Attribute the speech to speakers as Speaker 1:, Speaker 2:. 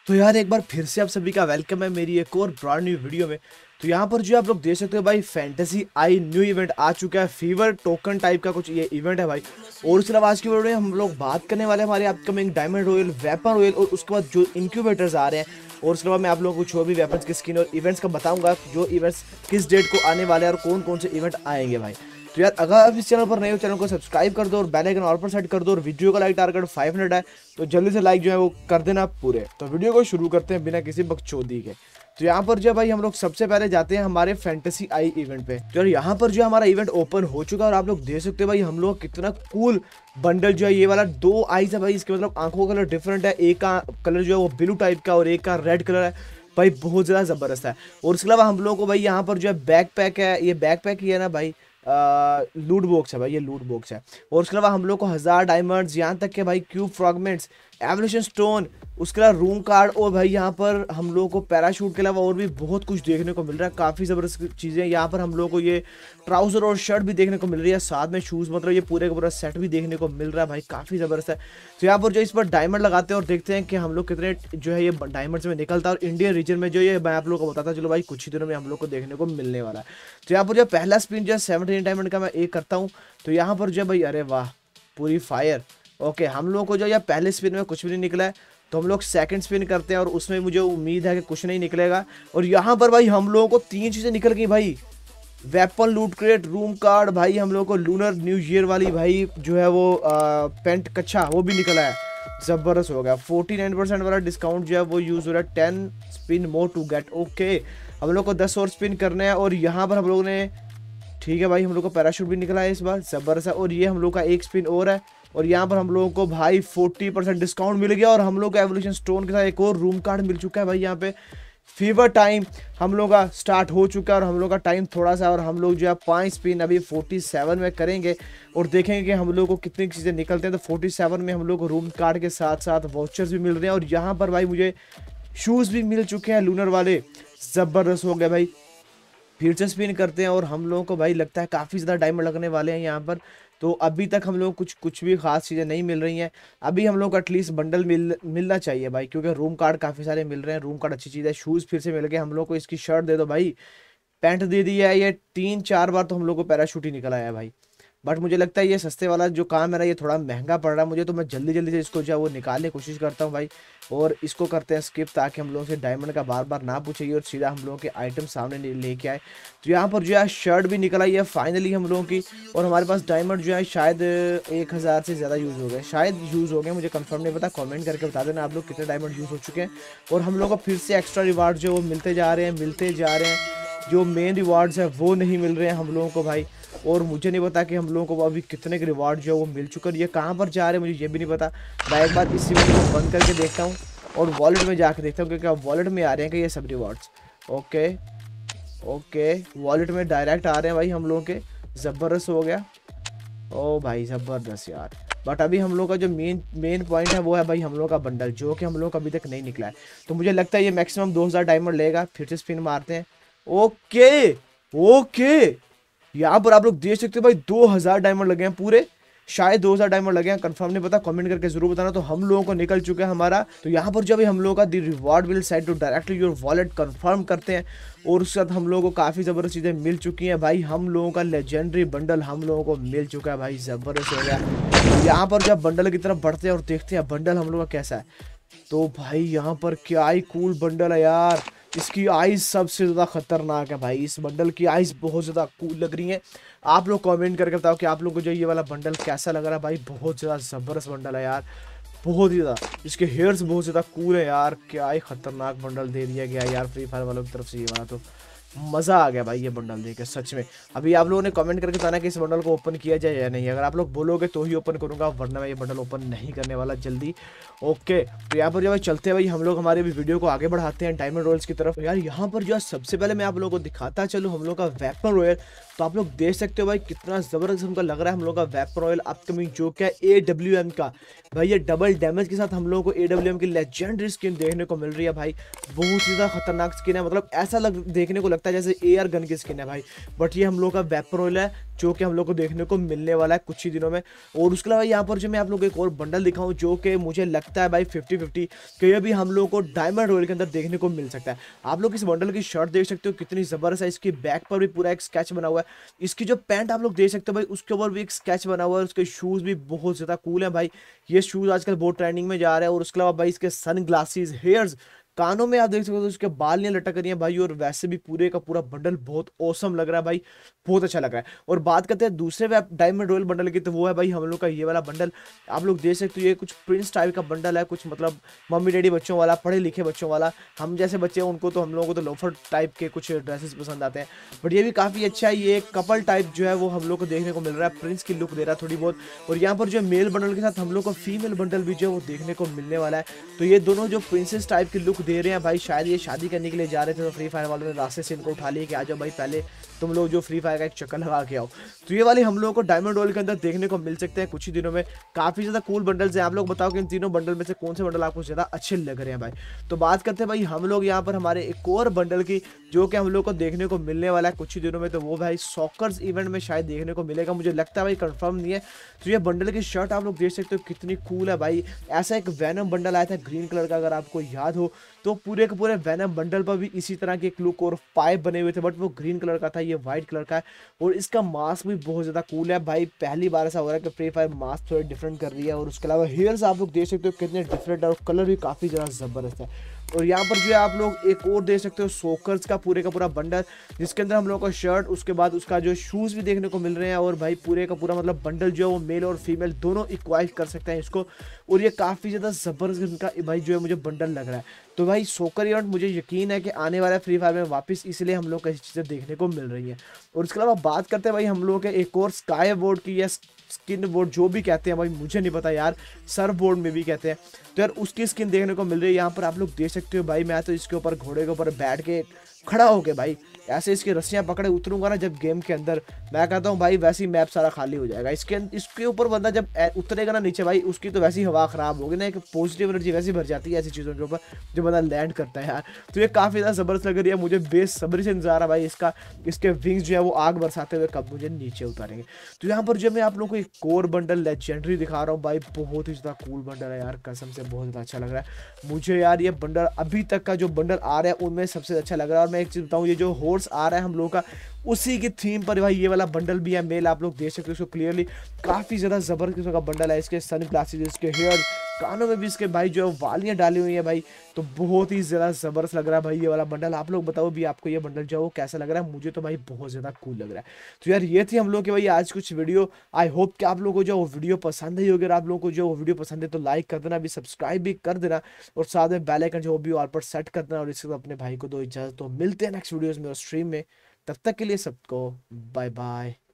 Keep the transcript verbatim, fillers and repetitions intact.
Speaker 1: तो यार एक बार फिर से आप सभी का वेलकम है मेरी एक और ब्रांड न्यू वीडियो में। तो यहाँ पर जो आप लोग देख सकते हो भाई, फैंटेसी आई न्यू इवेंट आ चुका है। फीवर टोकन टाइप का कुछ ये इवेंट है भाई। और उसके अलावा आज की वीडियो में हम लोग बात करने वाले हैं हमारे upcoming diamond royal, weapon royal और उसके बाद जो इंक्यूबेटर्स आ रहे हैं। और उसके बाद मैं आप लोगों को जो भी वेपन्स की स्किन और इवेंट्स का बताऊंगा, जो इवेंट्स किस डेट को आने वाले हैं और कौन कौन से इवेंट आएंगे भाई। तो यार अगर आप इस चैनल पर नए हो, चैनल को सब्सक्राइब कर दो और बेल आइकन ऑल पर सेट कर दो। और वीडियो का लाइक टारगेट फाइव हंड्रेड है, तो जल्दी से लाइक जो है वो कर देना पूरे। तो वीडियो को शुरू करते हैं बिना किसी बकचोदी के। तो यहाँ पर जो भाई हम लोग सबसे पहले जाते हैं हमारे फैंटेसी आई इवेंट पे। तो यार यहाँ पर जो हमारा इवेंट ओपन हो चुका है और आप लोग देख सकते हो भाई हम लोग कितना कूल बंडल जो है, ये वाला दो आईज है भाई। इसके मतलब आंखों का कलर डिफरेंट है, एक का कलर जो है वो ब्लू टाइप का और एक का रेड कलर है भाई, बहुत ज़्यादा ज़बरदस्त है। और उसके अलावा हम लोगों को भाई यहाँ पर जो है बैक पैक है, ये बैक पैक ही है ना भाई, लूट बॉक्स है भाई, ये लूट बॉक्स है। और उसके अलावा हम लोग को हज़ार डायमंड्स, यहाँ तक के भाई क्यूब फ्रैगमेंट्स, एवोल्यूशन स्टोन, उसके अलावा रूम कार्ड और भाई यहाँ पर हम लोगों को पैराशूट के अलावा और भी बहुत कुछ देखने को मिल रहा है। काफ़ी ज़बरदस्त चीज़ें यहाँ पर हम लोगों को, ये ट्राउज़र और शर्ट भी देखने को मिल रही है, साथ में शूज़, मतलब ये पूरे का पूरा सेट भी देखने को मिल रहा है भाई, काफ़ी ज़बरदस्त है। तो यहाँ पर जो इस पर डायमंड लगाते हैं और देखते हैं कि हम लोग कितने जो है ये डायमंड्स में निकलता है। और इंडियन रीजन में जो ये मैं आप लोगों को बताता चलो भाई, कुछ ही दिनों में हम लोग को देखने को मिलने वाला है। तो यहाँ पर जो पहला स्पिन जो है सेवनटीन डायमंड का मैं एक करता हूँ। तो यहाँ पर जो भाई, अरे वाह, पूरी फायर। ओके, हम लोगों को जो या पहले स्पिन में कुछ भी नहीं निकला है, तो हम लोग सेकंड स्पिन करते हैं और उसमें मुझे उम्मीद है कि कुछ नहीं निकलेगा। और यहाँ पर भाई हम लोगों को तीन चीज़ें निकल गई भाई, वेपन, लूट क्रेट, रूम कार्ड, भाई हम लोगों को लूनर न्यू ईयर वाली भाई जो है वो आ, पेंट कच्छा वो भी निकला है, ज़बरदस्त हो गया। फोर्टी नाइन परसेंट वाला डिस्काउंट जो है वो यूज़ हो रहा है, ten spin more to get. Okay, हम लोग को दस और स्पिन करने हैं। और यहाँ पर हम लोगों ने, ठीक है भाई, हम लोग को पैराशूट भी निकला है इस बार, ज़बरदस्त है। और ये हम लोग का एक स्पिन और है। और यहाँ पर हम लोगों को भाई फोर्टी परसेंट डिस्काउंट मिल गया और हम लोग को एवोल्यूशन स्टोन के साथ एक और रूम कार्ड मिल चुका है भाई। यहाँ पे फीवर टाइम हम लोग का स्टार्ट हो चुका है और हम लोग का टाइम थोड़ा सा, और हम लोग जो है पाँच स्पिन अभी फोर्टी सेवन में करेंगे और देखेंगे कि हम लोग को कितनी चीज़ें निकलते हैं। तो फोर्टी सेवन में हम लोग को रूम कार्ड के साथ साथ वाउचर्स भी मिल रहे हैं। और यहाँ पर भाई मुझे शूज़ भी मिल चुके हैं लूनर वाले, ज़बरदस्त हो गया भाई। फिर से स्पिन करते हैं और हम लोगों को भाई लगता है काफ़ी ज़्यादा डायमंड लगने वाले हैं यहाँ पर। तो अभी तक हम लोग कुछ कुछ भी खास चीज़ें नहीं मिल रही हैं। अभी हम लोग को एटलीस्ट बंडल मिल मिलना चाहिए भाई, क्योंकि रूम कार्ड काफ़ी सारे मिल रहे हैं। रूम कार्ड अच्छी चीज़ है। शूज़ फिर से मिल गए हम लोग को, इसकी शर्ट दे दो भाई, पैंट दे दी है। ये तीन चार बार तो हम लोग को पैराशूट ही निकल आया है भाई। बट मुझे लगता है ये सस्ते वाला जो काम है ना, ये थोड़ा महंगा पड़ रहा है मुझे, तो मैं जल्दी जल्दी से इसको जो है वो निकालने की कोशिश करता हूँ भाई। और इसको करते हैं स्किप, ताकि हम लोगों से डायमंड का बार बार ना पूछेगी और सीधा हम लोगों के आइटम सामने लेके आए। तो यहाँ पर जो है शर्ट भी निकल आई है फाइनली हम लोगों की। और हमारे पास डायमंड जो है शायद एक हज़ार से ज़्यादा यूज़ हो गए, शायद यूज़ हो गए, मुझे कंफर्म नहीं पता। कमेंट करके बता देना आप लोग कितने डायमंड यूज़ हो चुके हैं। और हम लोग को फिर से एक्स्ट्रा रिवार्ड जो वो मिलते जा रहे हैं मिलते जा रहे हैं जो मेन रिवार्ड्स है वो नहीं मिल रहे हैं हम लोगों को भाई। और मुझे नहीं पता कि हम लोगों को अभी कितने के रिवार्ड जो है वो मिल चुका है, ये कहाँ पर जा रहे हैं मुझे ये भी नहीं पता। मैं एक बार इस वीडियो को बंद करके देखता हूँ और वॉलेट में जाकर देखता हूँ, क्योंकि वॉलेट में आ रहे हैं कि ये सब रिवार्ड्स। ओके ओके, वॉलेट में डायरेक्ट आ रहे हैं भाई हम लोगों के, ज़बरदस्त हो गया। ओ भाई ज़बरदस्त यार। बट अभी हम लोग का जो मेन मेन पॉइंट है वो है भाई हम लोग का बंडल, जो कि हम लोग का अभी तक नहीं निकला है। तो मुझे लगता है ये मैक्सिमम दो हज़ार डायमंड लेगा। फिर से स्पिन मारते हैं। ओके ओके, यहाँ पर आप लोग देख सकते हो भाई दो हज़ार डायमंड लगे हैं पूरे, शायद दो हज़ार डायमंड लगे हैं, कंफर्म नहीं पता, कमेंट करके जरूर बताना। तो हम लोगों को निकल चुका है हमारा। तो यहाँ पर जब हम लोगों का the reward will send to directly your wallet confirm करते हैं। और उसके साथ हम लोगों को काफ़ी ज़बरदस्त चीज़ें मिल चुकी हैं भाई। हम लोगों का लेजेंडरी बंडल हम लोगों को मिल चुका है भाई, ज़बरदस्त हो गया। यहाँ पर जब बंडल की तरफ बढ़ते हैं और देखते हैं बंडल हम लोग का कैसा है, तो भाई यहाँ पर क्या ही कूल बंडल है यार। इसकी आइज़ सबसे ज़्यादा खतरनाक है भाई, इस बंडल की आइज़ बहुत ज़्यादा कूल लग रही हैं। आप लोग कमेंट करके बताओ कि आप लोग को जो ये वाला बंडल कैसा लग रहा है भाई। बहुत ज़्यादा ज़बरदस्त बंडल है यार, बहुत ही ज़्यादा। इसके हेयर्स बहुत ज़्यादा कूल है यार, क्या ही खतरनाक बंडल दे दिया गया यार फ्री फायर वालों की तरफ से। ये वाला तो मज़ा आ गया भाई ये बंडल देख के सच में। अभी आप लोगों ने कमेंट करके बताना कि इस बंडल को ओपन किया जाए या नहीं। अगर आप लोग बोलोगे तो ही ओपन करूंगा, वरना मैं ये बंडल ओपन नहीं करने वाला जल्दी। ओके, तो यहाँ पर जो भाई चलते हैं भाई हम लोग हमारे भी वीडियो को आगे बढ़ाते हैं डायमंड रॉयल्स की तरफ। यार यहाँ पर जो है सबसे पहले मैं आप लोगों को दिखाता चलूँ हम लोग का वेपन रॉयल। तो आप लोग देख सकते हो भाई कितना ज़बरदस्त हमको लग रहा है हम लोग का वेपन रॉयल अपकमिंग, जो क्या ए डब्ल्यू एम का भाई। ये डबल डैमेज के साथ हम लोगों को ए डब्ल्यू एम की लेजेंडरी स्किन देखने को मिल रही है भाई। बहुत ही ज़्यादा खतरनाक स्किन है, मतलब ऐसा लग देखने को लगता लगता है जैसे एयर गन की स्किन है भाई, बट ये हम लोग का वेपन ऑयल है जो कि हम लोग को देखने को मिलने वाला है कुछ ही दिनों में। और उसके अलावा यहाँ पर जो मैं आप लोग को एक और बंडल दिखाऊं जो कि मुझे लगता है भाई फिफ्टी फिफ्टी कि ये भी हम लोग को डायमंड रॉयल के अंदर देखने को मिल सकता है। आप लोग इस बंडल की शर्ट देख सकते हो कितनी जबरदस्त है, इसकी बैक पर भी पूरा एक स्केच बना हुआ है, इसकी जो पैंट आप लोग देख सकते हो भाई उसके ऊपर भी एक स्केच बना हुआ है, उसके शूज भी बहुत ज्यादा कूल है भाई, ये शूज आजकल बहुत ट्रेंडिंग में जा रहा है। और उसके अलावा भाई इसके सन ग्लासेस, हेयर्स, कानों में आप देख सकते हो उसके बाल नहीं लटक रही हैं भाई, और वैसे भी पूरे का पूरा बंडल बहुत औसम लग रहा है भाई, बहुत अच्छा लग रहा है। और बात करते हैं दूसरे डायमंड रॉयल बंडल की, तो वो है भाई हम लोग का ये वाला बंडल। आप लोग देख सकते हो ये कुछ प्रिंस टाइप का बंडल है, कुछ मतलब मम्मी डैडी बच्चों वाला, पढ़े लिखे बच्चों वाला। हम जैसे बच्चे हैं उनको तो हम लोगों को तो लोफर टाइप के कुछ ड्रेसेस पसंद आते हैं, बट ये भी काफ़ी अच्छा है। ये कपल टाइप जो है वो हम लोग को देखने को मिल रहा है, प्रिंस की लुक दे रहा है थोड़ी बहुत। और यहाँ पर जो मेल बंडल के साथ हम लोग को फीमेल बंडल भी जो है वो देखने को मिलने वाला है। तो ये दोनों जो प्रिंसेस टाइप की लुक दे रहे हैं भाई, शायद ये शादी करने के लिए जा रहे थे तो फ्री फायर वालों ने रास्ते से इनको उठा लिया कि आ जाओ भाई पहले तुम लोग जो फ्री फायर का एक चक्कर लगा के आओ। तो ये वाली हम लोगों को डायमंड रॉयल के अंदर देखने को मिल सकते हैं कुछ ही दिनों में। काफ़ी ज़्यादा कूल बंडल्स हैं, आप लोग बताओ कि इन तीनों बंडल में से कौन से बंडल आपको ज़्यादा अच्छे लग रहे हैं भाई। तो बात करते हैं भाई हम लोग यहाँ पर हमारे एक और बंडल की जो कि हम लोग को देखने को मिलने वाला है कुछ ही दिनों में, तो वो भाई सॉकर्स इवेंट में शायद देखने को मिलेगा, मुझे लगता है भाई कंफर्म नहीं है। तो ये बंडल की शर्ट आप लोग देख सकते हो कितनी कूल है भाई। ऐसा एक वैनम बंडल आया था ग्रीन कलर का, अगर आपको याद हो तो पूरे के पूरे वैनम बंडल पर भी इसी तरह के एक लुक और पाइप बने हुए थे, बट वो ग्रीन कलर का था, ये व्हाइट कलर का है। और इसका मास्क भी बहुत ज़्यादा कूल है भाई, पहली बार ऐसा हो रहा है कि फ्री फायर मास्क थोड़ा डिफरेंट कर रही है। और उसके अलावा हेयर्स आप लोग देख सकते हो कितने डिफरेंट है और कलर भी काफ़ी ज़्यादा ज़बरदस्त है। और यहाँ पर जो है आप लोग एक और देख सकते हो सोकर्स का पूरे का पूरा बंडल, जिसके अंदर हम लोग का शर्ट, उसके बाद उसका जो शूज़ भी देखने को मिल रहे हैं। और भाई पूरे का पूरा मतलब बंडल जो है वो मेल और फीमेल दोनों इक्वाइज कर सकते हैं इसको। और ये काफ़ी ज़्यादा ज़बरदस्त इनका भाई जो है मुझे बंडल लग रहा है। तो भाई सोकर इवेंट मुझे यकीन है कि आने वाला फ्री फायर में वापस, इसलिए हम लोग को ऐसी चीज़ें देखने को मिल रही हैं। और उसके अलावा बात करते हैं भाई हम लोग के एक और स्काई बोर्ड की, या स्किन बोर्ड जो भी कहते हैं भाई मुझे नहीं पता यार, सर्फ बोर्ड में भी कहते हैं। तो यार उसकी स्किन देखने को मिल रही है यहाँ पर, आप लोग देख सकते हो भाई। मैं तो इसके ऊपर घोड़े के ऊपर बैठ के खड़ा होके भाई ऐसे इसकी रस्सियाँ पकड़े उतरूंगा ना जब गेम के अंदर, मैं कहता हूँ भाई वैसे ही मैप सारा खाली हो जाएगा। इसके इसके ऊपर बंदा जब उतरेगा ना नीचे भाई, उसकी तो वैसी हवा खराब होगी ना, एक पॉजिटिव एनर्जी वैसी भर जाती है ऐसी चीज़ों के ऊपर जो बंदा लैंड करता है यार। तो ये काफ़ी ज़्यादा ज़बरदस्त लग रही है मुझे, बेसब्री से इंतजार है भाई इसका, इसके विंग्स जो है वो आग बरसाते हुए कब मुझे नीचे उतारेंगे। तो यहाँ पर जो मैं आप लोगों को एक कोर बंडल लेजेंडरी दिखा रहा हूँ भाई, बहुत ही ज़्यादा कूल बंडल है यार, कसम से बहुत ज़्यादा अच्छा लग रहा है मुझे यार। ये बंडल अभी तक का जो बंडल आ रहा है उनमें सबसे अच्छा लग रहा है। और मैं एक चीज़ बताऊँ, ये जो हॉर्स आ रहा है हम लोग का उसी की थीम पर भाई ये वाला बंडल भी है मेल, आप लोग देख सकते हो इसको क्लियरली, काफ़ी ज़्यादा ज़बरदस्त का बंडल है। इसके सन ग्लासेस, इसके हेयर, कानों में भी इसके भाई जो है वालियाँ डाली हुई है भाई, तो बहुत ही ज़्यादा ज़बरदस्त लग रहा है भाई ये वाला बंडल। आप लोग बताओ भी आपको ये बंडल जो है वो कैसा लग रहा है, मुझे तो भाई बहुत ज़्यादा कूल लग रहा है। तो यार ये थी हम लोग की भाई आज कुछ वीडियो, आई होप कि आप लोगों को जो वो वीडियो पसंद है। अगर आप लोगों को जो वो वीडियो पसंद है तो लाइक कर देना, अभी सब्सक्राइब भी कर देना, और साथ में बेल आइकन जो भी ऑल पर सेट कर देना। और इसके बाद अपने भाई को दो इजाज़त, तो मिलते हैं नेक्स्ट वीडियोज़ में और स्ट्रीम में, तब तक के लिए सबको बाय बाय।